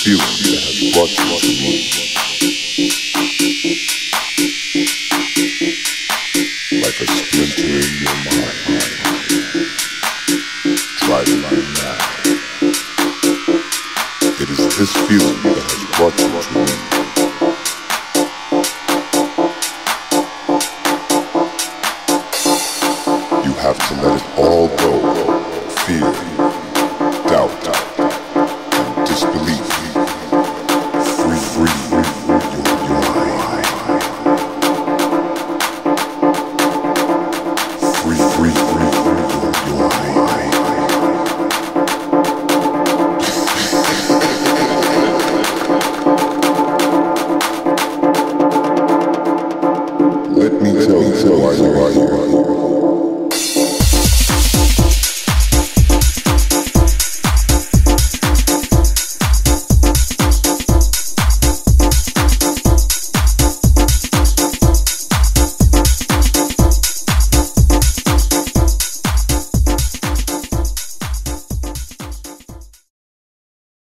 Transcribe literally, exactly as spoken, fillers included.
feeling that has brought you to me. Like a splinter in your mind. Try to line now. It is this feeling that has brought you to me. You have to let it all go. Fear, doubt,